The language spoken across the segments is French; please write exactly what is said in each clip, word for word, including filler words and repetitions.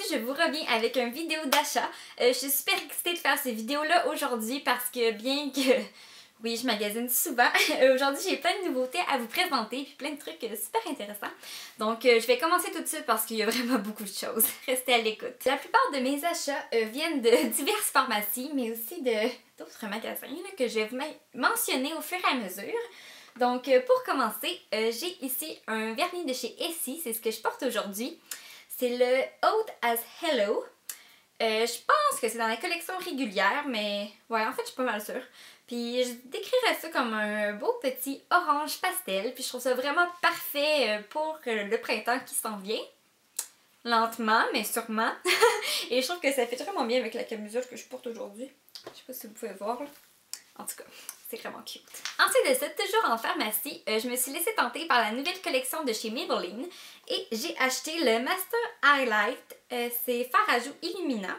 je vous reviens avec une vidéo d'achat. Euh, je suis super excitée de faire cette vidéo-là aujourd'hui parce que bien que... Oui, je magasine souvent. Aujourd'hui, j'ai plein de nouveautés à vous présenter puis plein de trucs euh, super intéressants. Donc, euh, je vais commencer tout de suite parce qu'il y a vraiment beaucoup de choses. Restez à l'écoute. La plupart de mes achats euh, viennent de diverses pharmacies, mais aussi de d'autres magasins là, que je vais vous mentionner au fur et à mesure. Donc, euh, pour commencer, euh, j'ai ici un vernis de chez Essie. C'est ce que je porte aujourd'hui. C'est le Oud as Hello. Euh, je pense que c'est dans la collection régulière, mais ouais, en fait, je suis pas mal sûre. Puis je décrirais ça comme un beau petit orange pastel, puis je trouve ça vraiment parfait pour le printemps qui s'en vient. Lentement, mais sûrement. Et je trouve que ça fait vraiment bien avec la camisole que je porte aujourd'hui. Je sais pas si vous pouvez voir, là. En tout cas, c'est vraiment cute. Ensuite de ça, toujours en pharmacie, euh, je me suis laissée tenter par la nouvelle collection de chez Maybelline et j'ai acheté le Master Highlight. Euh, c'est fard à joues illuminant.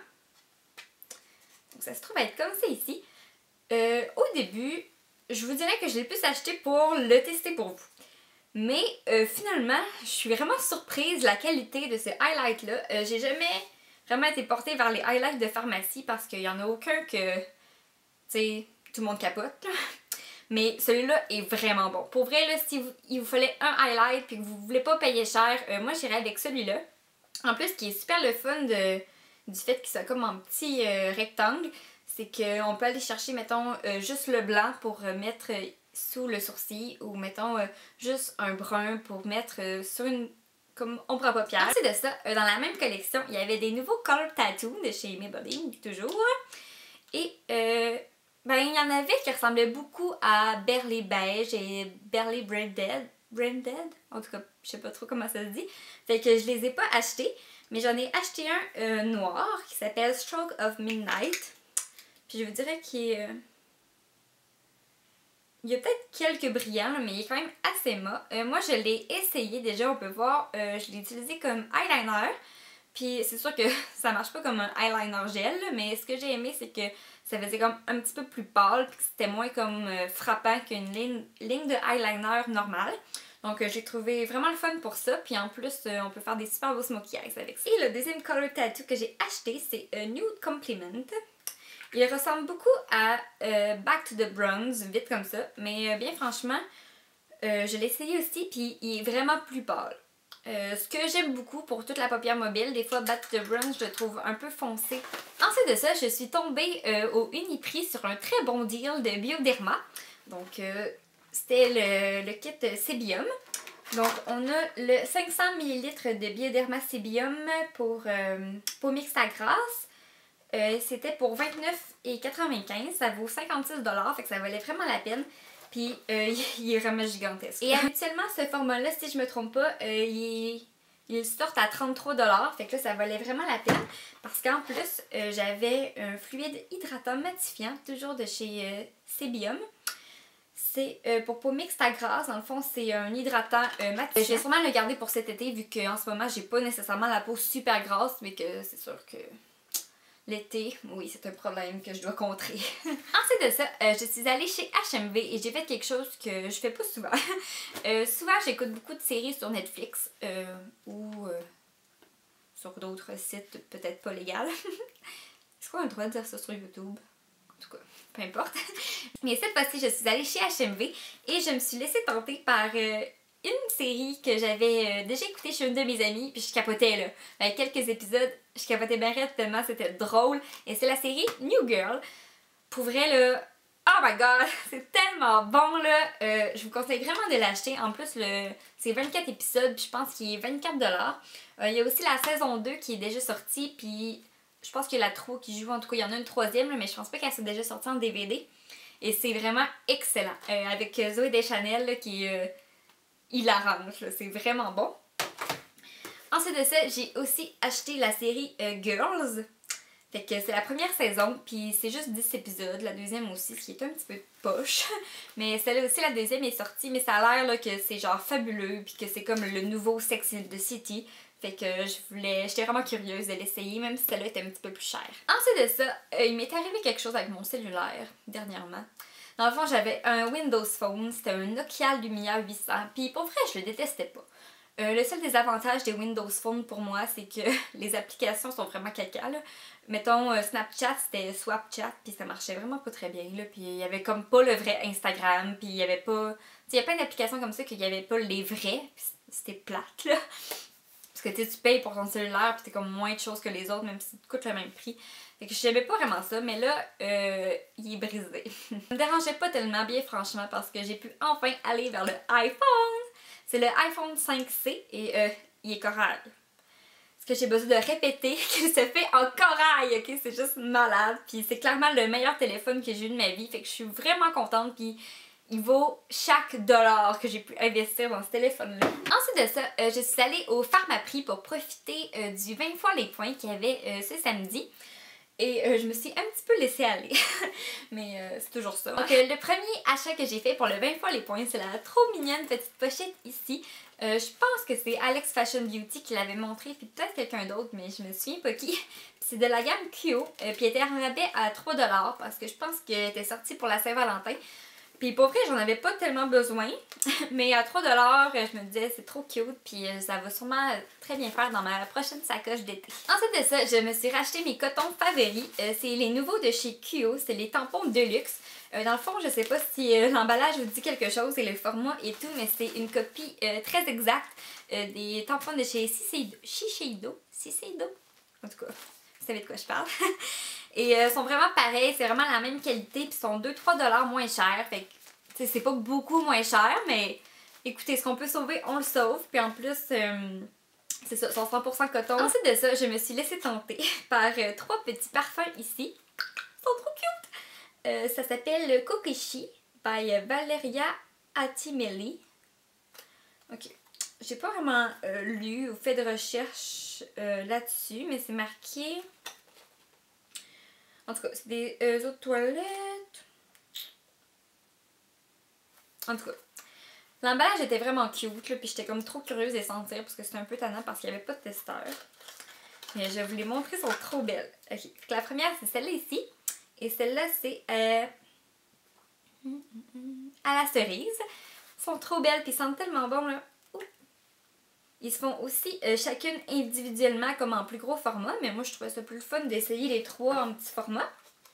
Donc ça se trouve être comme ça ici. Euh, au début, je vous dirais que je l'ai plus acheté pour le tester pour vous. Mais euh, finalement, je suis vraiment surprise de la qualité de ce highlight-là. Euh, j'ai jamais vraiment été portée vers les highlights de pharmacie parce qu'il n'y en a aucun que, tu sais, tout le monde capote. Mais celui-là est vraiment bon. Pour vrai, là, si vous, il vous fallait un highlight et que vous ne voulez pas payer cher, euh, moi j'irais avec celui-là. En plus, ce qui est super le fun de, du fait qu'il soit comme en petit euh, rectangle, c'est qu'on peut aller chercher, mettons, euh, juste le blanc pour euh, mettre euh, sous le sourcil ou, mettons, euh, juste un brun pour mettre euh, sur une comme ombre à paupières. Ensuite de ça, euh, dans la même collection, il y avait des nouveaux Color Tattoo de chez Maybelline, toujours. Et, euh, ben, il y en avait qui ressemblaient beaucoup à Berly Beige et Berly Branded. Branded? En tout cas, je sais pas trop comment ça se dit. Fait que je les ai pas achetés, mais j'en ai acheté un euh, noir qui s'appelle Stroke of Midnight. Puis je vous dirais qu'il est... Euh... Il y a peut-être quelques brillants, là, mais il est quand même assez mat. Euh, moi, je l'ai essayé déjà, on peut voir. Euh, je l'ai utilisé comme eyeliner. Puis c'est sûr que ça marche pas comme un eyeliner gel, là, mais ce que j'ai aimé, c'est que ça faisait comme un petit peu plus pâle, puis que c'était moins comme euh, frappant qu'une ligne, ligne de eyeliner normale. Donc euh, j'ai trouvé vraiment le fun pour ça, puis en plus euh, on peut faire des super beaux smokey eyes avec ça. Et le deuxième color tattoo que j'ai acheté, c'est euh, Nude Compliment. Il ressemble beaucoup à euh, Back to the Bronze, vite comme ça, mais euh, bien franchement, euh, je l'ai essayé aussi, puis il est vraiment plus pâle. Euh, ce que j'aime beaucoup pour toute la paupière mobile, des fois Back to the Bronze, je le trouve un peu foncé. Ensuite de ça, je suis tombée euh, au Uniprix sur un très bon deal de Bioderma. Donc, euh, c'était le, le kit Sébium. Donc, on a le cinq cents millilitres de Bioderma Sébium pour euh, peau mixte à grasse. Euh, c'était pour vingt-neuf quatre-vingt-quinze, ça vaut cinquante-six dollars, fait que ça valait vraiment la peine. Puis euh, il est vraiment gigantesque. Et habituellement, ce format-là, si je me trompe pas, euh, il, il sort à trente-trois dollars, fait que là, ça valait vraiment la peine. Parce qu'en plus, euh, j'avais un fluide hydratant matifiant, toujours de chez euh, Sébium. C'est euh, pour peau mixte à grasse, dans le fond, c'est un hydratant euh, matifiant. Je vais sûrement le garder pour cet été, vu qu'en ce moment, j'ai pas nécessairement la peau super grasse, mais que c'est sûr que... L'été, oui, c'est un problème que je dois contrer. Ensuite de ça, euh, je suis allée chez H M V et j'ai fait quelque chose que je fais pas souvent. euh, souvent, j'écoute beaucoup de séries sur Netflix euh, ou euh, sur d'autres sites peut-être pas légales. Est-ce qu'on a le droit de dire ça sur YouTube? En tout cas, peu importe. Mais cette fois-ci, je suis allée chez H M V et je me suis laissée tenter par... Euh, une série que j'avais euh, déjà écoutée chez une de mes amies, puis je capotais là. Avec quelques épisodes, je capotais bien raide tellement c'était drôle. Et c'est la série New Girl. Pour vrai là, oh my god, c'est tellement bon là. Euh, je vous conseille vraiment de l'acheter. En plus, le c'est vingt-quatre épisodes, puis je pense qu'il est vingt-quatre dollars. Euh, il y a aussi la saison deux qui est déjà sortie, puis je pense qu'il y a la trois qui joue. En tout cas, il y en a une troisième, là, mais je pense pas qu'elle soit déjà sortie en D V D. Et c'est vraiment excellent. Euh, avec Zooey Deschanel là, qui est... Euh, hilarante, c'est vraiment bon. Ensuite de ça, j'ai aussi acheté la série euh, Girls. Fait que c'est la première saison, puis c'est juste dix épisodes. La deuxième aussi, ce qui est un petit peu poche. Mais celle-là aussi, la deuxième est sortie, mais ça a l'air que c'est genre fabuleux, puis que c'est comme le nouveau Sex and the City. Fait que je voulais, j'étais vraiment curieuse de l'essayer, même si celle-là était un petit peu plus chère. Ensuite de ça, euh, il m'est arrivé quelque chose avec mon cellulaire, dernièrement. Dans le fond, j'avais un Windows Phone, c'était un Nokia Lumia huit cents, puis pour vrai, je le détestais pas. Euh, le seul désavantage des Windows Phone pour moi, c'est que les applications sont vraiment caca, là. Mettons, euh, Snapchat, c'était Swapchat, puis ça marchait vraiment pas très bien, là. Puis il y avait comme pas le vrai Instagram, puis il y avait pas... Tu sais, il y a plein d'applications comme ça qu'il y avait pas les vrais, puis c'était plate, là. Parce que tu payes pour ton cellulaire, puis t'es comme moins de choses que les autres, même si ça te coûte le même prix. Fait que j'aimais pas vraiment ça, mais là, euh, il est brisé. Ça me dérangeait pas tellement bien, franchement, parce que j'ai pu enfin aller vers le iPhone. C'est le iPhone cinq C et euh, il est corail. Parce que j'ai besoin de répéter qu'il se fait en corail, ok? C'est juste malade. Puis c'est clairement le meilleur téléphone que j'ai eu de ma vie. Fait que je suis vraiment contente. Puis il vaut chaque dollar que j'ai pu investir dans ce téléphone-là. Ensuite de ça, euh, je suis allée au Pharmaprix pour profiter euh, du vingt fois les points qu'il y avait euh, ce samedi. Et euh, je me suis un petit peu laissée aller. Mais euh, c'est toujours ça. Donc euh, le premier achat que j'ai fait pour le vingt fois les points, c'est la trop mignonne petite pochette ici. Euh, je pense que c'est Alex Fashion Beauty qui l'avait montré, puis peut-être quelqu'un d'autre, mais je me souviens pas qui. C'est de la gamme Q O, euh, puis elle était en rabais à trois dollars parce que je pense qu'elle était sortie pour la Saint-Valentin. Puis pour vrai, j'en avais pas tellement besoin, mais à trois dollars, je me disais c'est trop cute, puis ça va sûrement très bien faire dans ma prochaine sacoche d'été. Ensuite de ça, je me suis racheté mes cotons favoris. Euh, c'est les nouveaux de chez Q O, c'est les tampons Deluxe. Euh, dans le fond, je sais pas si euh, l'emballage vous dit quelque chose et le format et tout, mais c'est une copie euh, très exacte euh, des tampons de chez Shiseido. Shiseido? Shiseido? En tout cas, vous savez de quoi je parle. Et euh, sont vraiment pareils, c'est vraiment la même qualité, puis sont deux à trois dollars moins chers. Fait que c'est pas beaucoup moins cher, mais écoutez, ce qu'on peut sauver, on le sauve. Puis en plus, euh, c'est ça, ils sont cent pour cent coton. Ensuite de ça, je me suis laissée tenter par euh, trois petits parfums ici. Ils sont trop cute! Euh, ça s'appelle Kokishi by Valeria Attimeli. Ok. J'ai pas vraiment euh, lu ou fait de recherche euh, là-dessus, mais c'est marqué... En tout cas, c'est des euh, eaux de toilette. En tout cas, l'emballage était vraiment cute, là, puis j'étais comme trop curieuse de les sentir parce que c'était un peu tannant parce qu'il n'y avait pas de testeur. Mais je vous les montrer, elles sont trop belles. Ok, donc la première, c'est celle-là ici. Et celle-là, c'est euh, à la cerise. Elles sont trop belles, puis ils sentent tellement bon, là. Ouh. Ils se font aussi euh, chacune individuellement comme en plus gros format, mais moi je trouvais ça plus fun d'essayer les trois en petit format.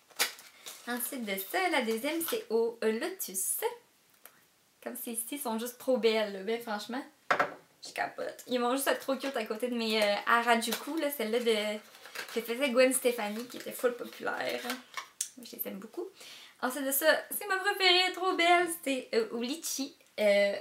Ensuite de ça, la deuxième c'est au euh, Lotus. Comme ces-ci sont juste trop belles, là. Ben franchement, je capote. Ils vont juste être trop cute à côté de mes euh, Harajuku, là, celle-là de que faisait Gwen Stefani qui était full populaire. Moi je les aime beaucoup. Ensuite de ça, c'est ma préférée, trop belle, c'était euh, au Litchi. Euh,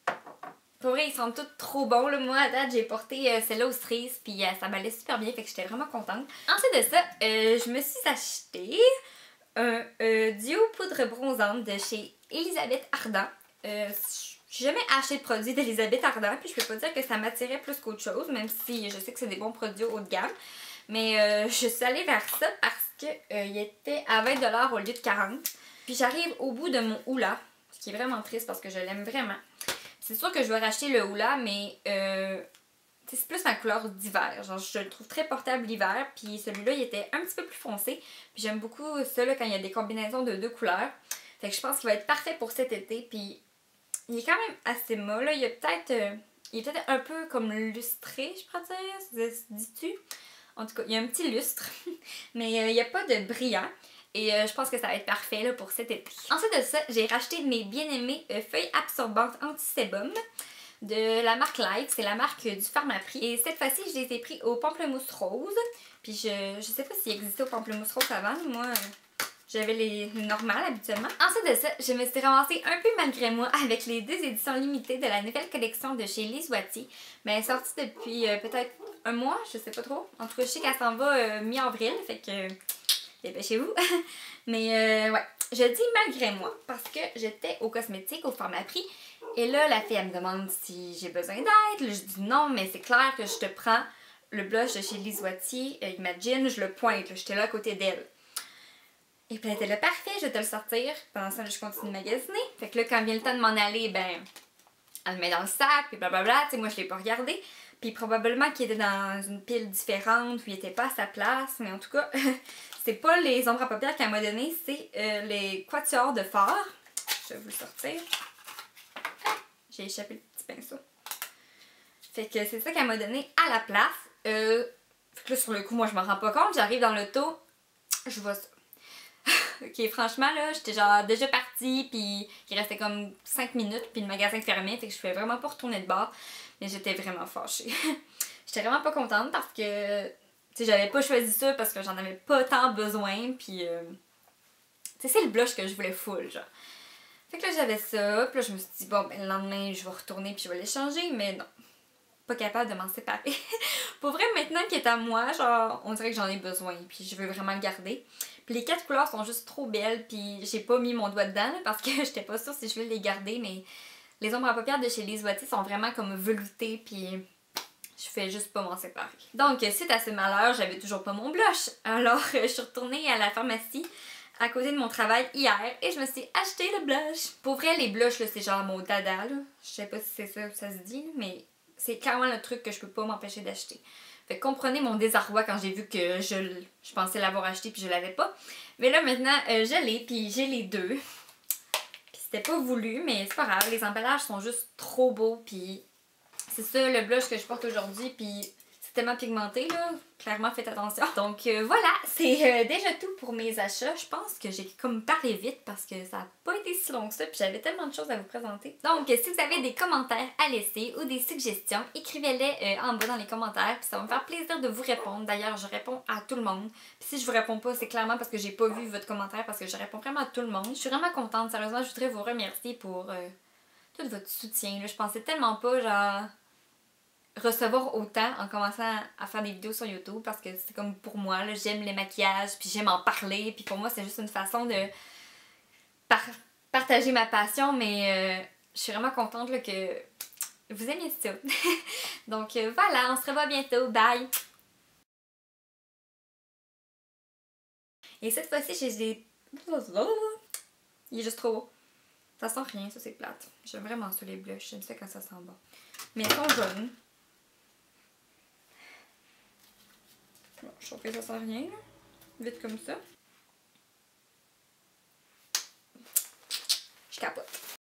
Pour vrai, ils sont tous trop bons. Là. Moi, à date, j'ai porté euh, celle-là aux cerises, puis euh, ça m'allait super bien, fait que j'étais vraiment contente. Ensuite de ça, euh, je me suis acheté un euh, duo poudre bronzante de chez Elisabeth Ardan. Euh, j'ai jamais acheté de produit d'Elisabeth Ardan, puis je peux pas dire que ça m'attirait plus qu'autre chose, même si je sais que c'est des bons produits haut de gamme. Mais euh, je suis allée vers ça parce qu'il euh, était à vingt dollars au lieu de quarante. Puis j'arrive au bout de mon houla, ce qui est vraiment triste parce que je l'aime vraiment. C'est sûr que je vais racheter le houla, mais euh, c'est plus ma couleur d'hiver. Genre, je le trouve très portable l'hiver. Puis celui-là, il était un petit peu plus foncé. Puis j'aime beaucoup ça là, quand il y a des combinaisons de deux couleurs. Fait que je pense qu'il va être parfait pour cet été. Puis il est quand même assez mat. Là. Il est peut-être euh, il est peut-être un peu comme lustré, je pourrais dire. Dis-tu? En tout cas, il y a un petit lustre. Mais euh, il n'y a pas de brillant. Et euh, je pense que ça va être parfait là, pour cet été. Ensuite de ça, j'ai racheté mes bien-aimées euh, feuilles absorbantes anti-sébum de la marque Life. C'est la marque euh, du Pharmaprix. Et cette fois-ci, je les ai pris au pamplemousse rose. Puis je, je sais pas s'il existait au pamplemousse rose avant. Moi, euh, j'avais les, les normales habituellement. Ensuite de ça, je me suis ramassée un peu malgré moi avec les deux éditions limitées de la nouvelle collection de chez Lise Wattier. Mais elle est sortie depuis euh, peut-être un mois, je sais pas trop. En tout cas, je sais qu'elle s'en va euh, mi-avril. Fait que... dépêchez-vous. Mais euh, ouais, je dis malgré moi parce que j'étais au cosmétique au Pharmaprix et là la fille elle me demande si j'ai besoin d'aide. Là, je dis non, mais c'est clair que je te prends le blush de chez Lise Wattier, euh, Imagine, je le pointe, j'étais là à côté d'elle. Et puis elle était là, parfait, je vais te le sortir. Pendant ça, je continue de magasiner. Fait que là, quand vient le temps de m'en aller, ben, elle le met dans le sac, puis blablabla. Tu sais, moi je l'ai pas regardé. Puis probablement qu'il était dans une pile différente, ou il était pas à sa place, mais en tout cas, c'est pas les ombres à paupières qu'elle m'a donné, c'est euh, les quatuors de fard. Je vais vous le sortir. J'ai échappé le petit pinceau. Fait que c'est ça qu'elle m'a donné à la place. Euh, fait que là, sur le coup, moi, je m'en rends pas compte. J'arrive dans l'auto, je vois ça. Ok, franchement, là, j'étais genre déjà partie, puis il restait comme cinq minutes, puis le magasin fermait, fait que je pouvais vraiment pas retourner de bord. Mais j'étais vraiment fâchée. J'étais vraiment pas contente parce que, tu sais, j'avais pas choisi ça parce que j'en avais pas tant besoin, puis, euh, tu sais, c'est le blush que je voulais full, genre. Fait que là, j'avais ça, puis là, je me suis dit, bon, ben, le lendemain, je vais retourner, puis je vais l'échanger, mais non. Pas capable de m'en séparer. Pour vrai, maintenant qu'il est à moi, genre, on dirait que j'en ai besoin, puis je veux vraiment le garder. Puis les quatre couleurs sont juste trop belles, puis j'ai pas mis mon doigt dedans, là, parce que j'étais pas sûre si je voulais les garder, mais les ombres à paupières de chez Lise Wattier sont vraiment comme veloutées, puis je fais juste pas m'en séparer. Donc, suite à ce malheur, j'avais toujours pas mon blush. Alors, je suis retournée à la pharmacie à côté de mon travail hier et je me suis acheté le blush. Pour vrai, les blushs, c'est genre mon dada, là. Je sais pas si c'est ça que ça se dit, mais c'est clairement le truc que je peux pas m'empêcher d'acheter. Fait que comprenez mon désarroi quand j'ai vu que je, je pensais l'avoir acheté puis je l'avais pas. Mais là, maintenant, euh, je l'ai puis j'ai les deux. Puis c'était pas voulu, mais c'est pas grave. Les emballages sont juste trop beaux puis c'est ça le blush que je porte aujourd'hui puis c'est tellement pigmenté là, clairement faites attention. Donc euh, voilà, c'est euh, déjà tout pour mes achats. Je pense que j'ai comme parlé vite parce que ça a pas été si long que ça puis j'avais tellement de choses à vous présenter. Donc si vous avez des commentaires à laisser ou des suggestions, écrivez-les euh, en bas dans les commentaires puis ça va me faire plaisir de vous répondre. D'ailleurs, je réponds à tout le monde. Puis si je vous réponds pas, c'est clairement parce que j'ai pas vu votre commentaire parce que je réponds vraiment à tout le monde. Je suis vraiment contente, sérieusement, je voudrais vous remercier pour euh, tout votre soutien. Là. Je pensais tellement pas genre recevoir autant en commençant à faire des vidéos sur YouTube parce que c'est comme pour moi, j'aime les maquillages, puis j'aime en parler, puis pour moi c'est juste une façon de par partager ma passion, mais euh, je suis vraiment contente là, que vous aimiez ça. Donc euh, voilà, on se revoit bientôt, bye! Et cette fois-ci, j'ai des... Il est juste trop beau. Ça sent rien, ça c'est plate. J'aime vraiment ça les blushs, j'aime ça quand ça sent bon. Mais elles sont jaunes. Bon, je trouve que ça sent rien, là. Vite comme ça.